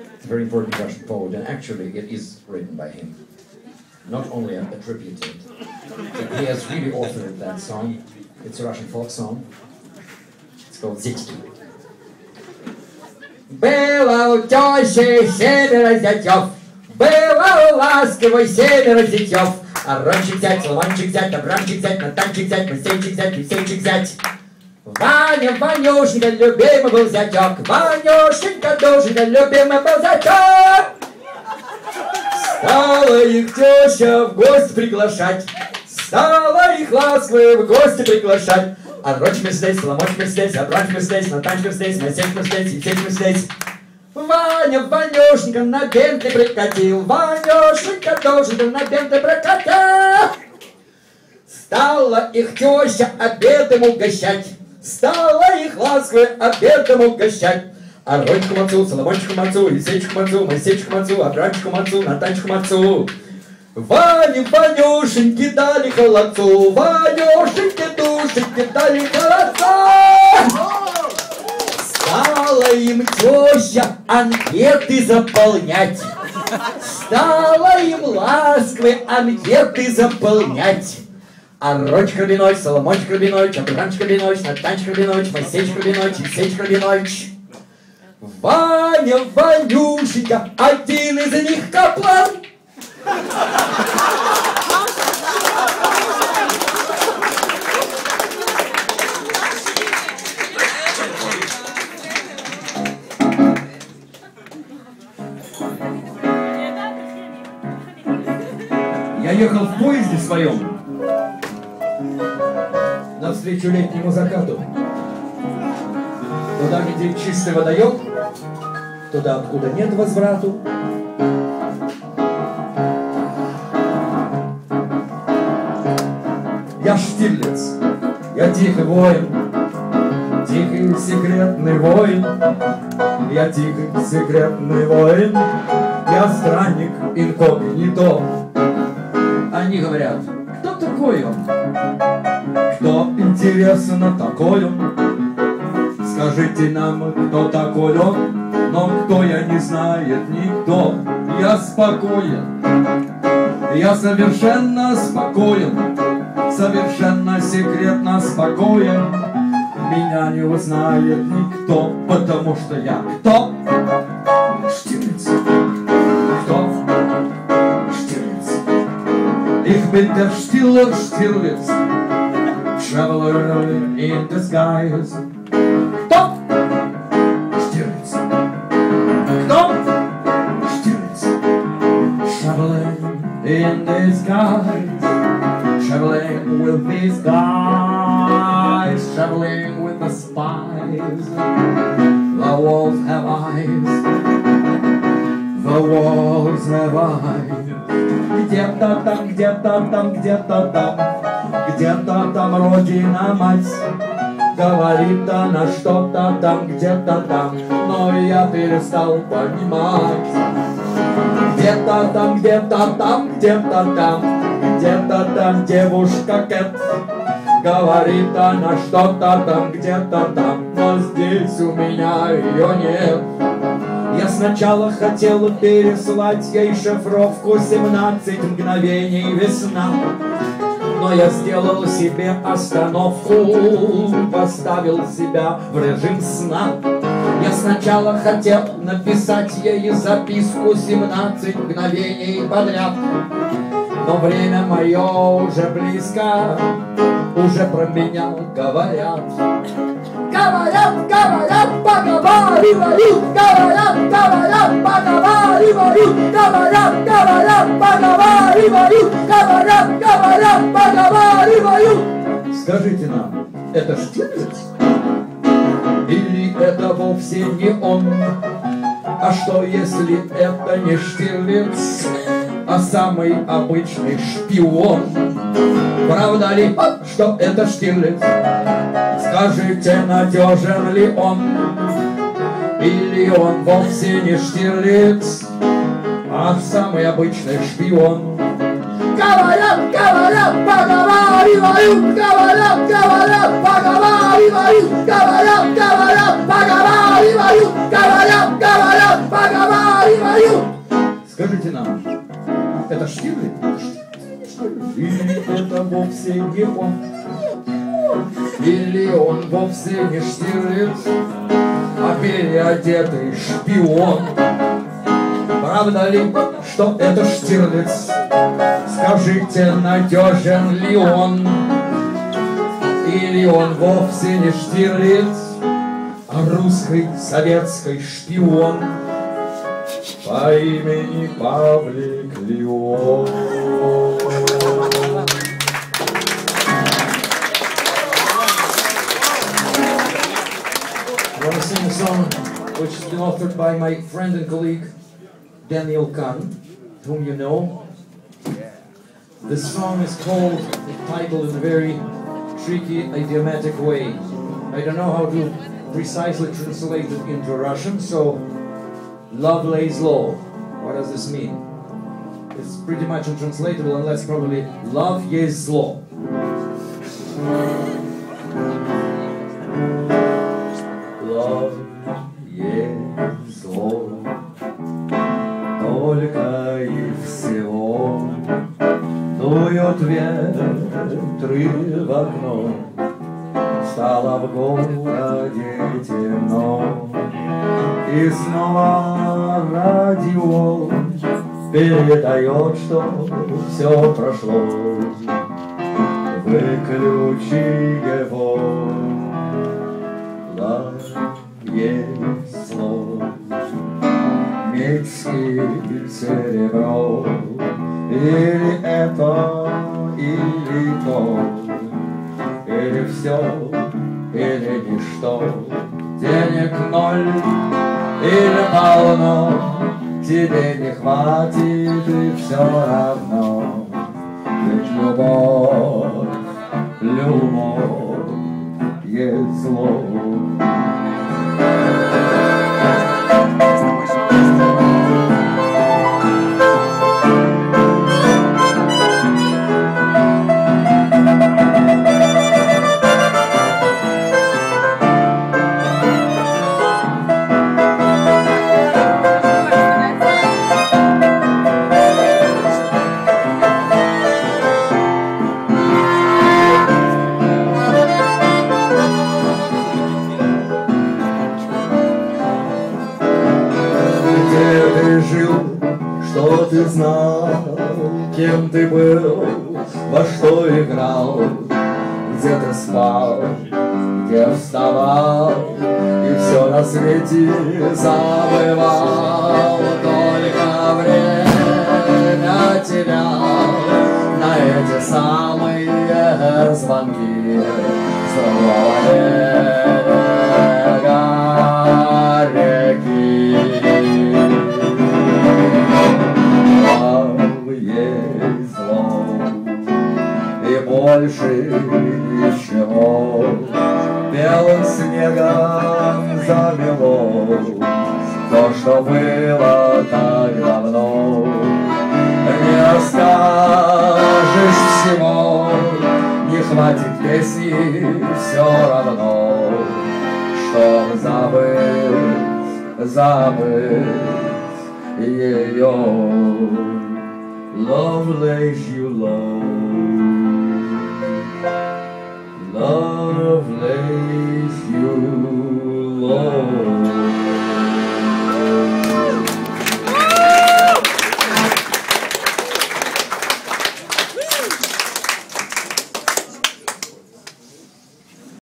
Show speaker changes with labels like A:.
A: It's a very important Russian poet, and actually it is written by him. Not only attributed. He has really authored that song. It's a Russian folk song. It's called Zitski. Было у тещи 7 зятёв, было у ласковой 7 зятёв. Арончик взять, ломанчик взять, абрамчик взять, натанчик взять, мастейчик взять, писейчик взять. Ваня, Ванюшенька, любимый был зятёк, Ванюшенька, душенька, любимый был зятёк. Стала их теща в гости приглашать, стала их ласково в гости приглашать. Арончик здесь, ломанчик здесь, абрамчик здесь, натанчик здесь, мастейчик здесь, писейчик здесь. Ваня, Ванюшенька на Бентли прикатил, Ванюшенька душенька на Бентли прикатил. Стала их теща обедом угощать, стала их ласково обедом угощать. Арончику мацу, соломончику мацу, лисейчику мацу, моисейчику мацу, абрамчику мацу, натанчику мацу. Ване, Ванюшеньке дали холодцу, Ванюшеньке душеньке дали холодцу. Стала им теща анкеты заполнять, стала им ласковой анкеты заполнять. Арончик Рабинович, Соломончик Рабинович, Абрамчик Рабинович, Натанчик Рабинович, Моисейчик Рабинович, Исейчик Рабинович. Ваня, Ванюшенька, один из них каплан. Я ехал в поезде своем навстречу летнему закату. Туда, где чистый водоем, туда, откуда нет возврату. Я Штирлиц, я тихий воин, тихий секретный воин. Я тихий секретный воин, я странник инкогнито. Они говорят, кто такой он? Кто, интересно, такой он? Скажите нам, кто такой он? Но кто я, не знает никто. Я спокоен, я совершенно спокоен, совершенно секретно спокоен. Меня не узнает никто, потому что я кто? Штирлиц. Кто? Штирлиц. Ich bin der stille Stiglitz, traveler in disguise. Кто? Stiglitz. Кто? Stiglitz. Traveling in disguise, traveling with these guys, traveling with the spies. The walls have eyes, the walls have eyes. Где-то там, где-то там, где-то там, где-то там родина мать. Говорит она что-то там, где-то там, но я перестал понимать. Где-то там, где-то там, где-то там, где-то там девушка Кэт. Говорит она что-то там, где-то там, но здесь у меня ее нет. Я сначала хотел переслать ей шифровку 17 мгновений весна, но я сделал себе остановку, поставил себя в режим сна. Я сначала хотел написать ей записку 17 мгновений подряд, но время мое уже близко, уже про меня говорят. Говорят, говорят, поговаривают, говорят, говорят, поговаривают, говорят, говорят, поговаривают, говорят, говорят, поговаривают. Скажите нам, это Штирлиц? Или это вовсе не он? А что, если это не Штирлиц, а самый обычный шпион? Правда ли, что это Штирлиц? Скажите, надежен ли он? Или он вовсе не Штирлиц, а самый обычный шпион? Говорят, говорят, поговаривают, говорят, говорят, поговаривают, говорят, говорят, поговаривают, говорят, говорят, поговаривают. Скажите нам, это Штирлиц? Или это вовсе не он? Или он вовсе не Штирлиц, а переодетый шпион? Правда ли, что это Штирлиц? Скажите, надежен ли он? Или он вовсе не Штирлиц, а русский советский шпион по имени Павлик Леон? I want to sing a song which has been authored by my friend and colleague Daniel Kahn, whom you know. This song is called, titled in a very tricky, idiomatic way. I don't know how to precisely translate it into Russian, so love lays low. What does this mean? It's pretty much untranslatable unless probably love есть зло. Love есть зло, только и всего. Дуют ветры в окно, стало в городе темно, и снова радио передает, что все прошло. Выключи его, лав есть зло, медь и серебро. Или это, или то, или все, или ничто. Денег ноль или полно, тебе не хватит и все равно. Ведь любовь, любовь есть зло. Что ты знал, кем ты был, во что играл, где ты спал, где вставал, и все на свете забывал. Только время терял на эти самые звонки с другого берега реки. Есть зло, и больше ничего. Белым снегом замело то, что было так давно. Не расскажешь всего, не хватит песни, все равно, чтоб забыть ее. Love lays you low, love lays you low.